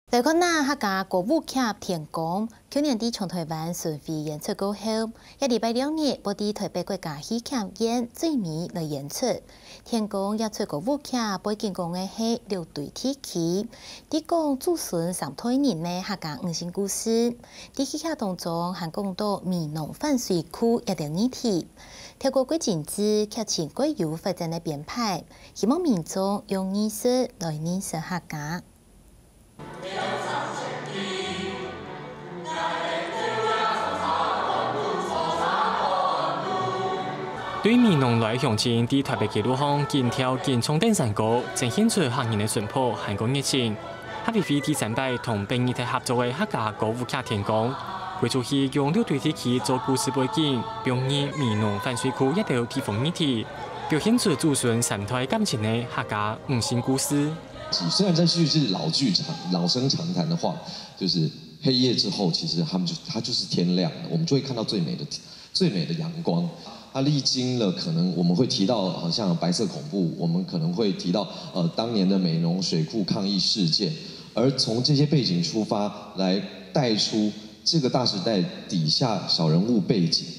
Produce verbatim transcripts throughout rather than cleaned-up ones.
台湾那客家歌舞剧天宫，去年底从台湾顺利演出过后，一礼拜两日，不伫台北国家戏剧院最美来演出。天宫演出歌舞剧背景讲的是六对铁器，伫讲祖孙三代人的客家五星故事。伫戏剧当中，还讲到闽农反水库一条议题。透过过剪辑，剧情各有发展的编排，希望民众用艺术来认识客家。 对闽农来乡亲，伫台北街路上见跳见冲登山歌，呈现出客人的淳朴、韩国热情。哈维菲第三代同本艺台合作的客家歌舞剧天宫，这出戏用六对铁器做故事背景，表演闽农反水库一条地方议题，表现出祖孙三代感情的客家五星故事。 虽然这剧是老剧场、老生常谈的话，就是黑夜之后，其实他们就它就是天亮了，我们就会看到最美的、最美的阳光。 它历经了，可能我们会提到，好像白色恐怖，我们可能会提到，呃，当年的美浓水库抗议事件，而从这些背景出发，来带出这个大时代底下小人物背景。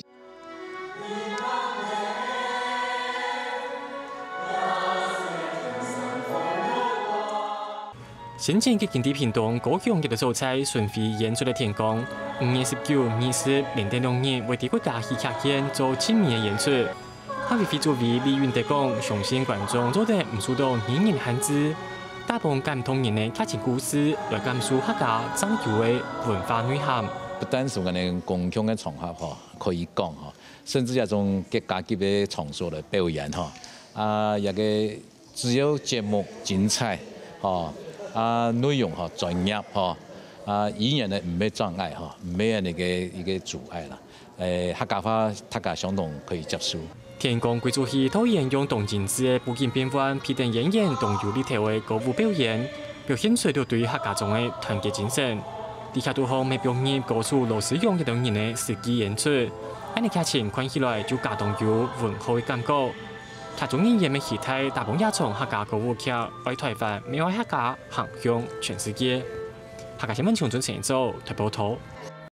先前嘅经济频道高雄嘅素材顺利演出了天宫，五月十九、二十连续两日为伫国家戏剧院做亲密嘅演出。哈维菲作为李云德讲，相信观众做得唔输到语言限制，打破感动人嘅剧情故事，来感受客家长久嘅文化内涵。 不单是我哋公共嘅场合嗬，可以讲嗬，甚至一種國家級嘅場所嚟表演嗬，啊，一個只有節目精彩嗬。 啊，內容嗬專業嗬，啊語言咧唔係障礙嗬，唔係那個一個阻礙啦。誒，客家話大家相當可以接受。 天宮這出戲導演用動靜字嘅布景變換，批定演員同有理體嘅歌舞表演，表現出了對客家中嘅團結精神。底下都好未表演歌手羅世勇一等人嘅實際演出，安尼劇情看起來就加動有文化嘅感覺。 他中意演嘅戲台，大部分也從客家歌舞劇外台灣，未外客家航向全世界。客家新聞從準成做台報道。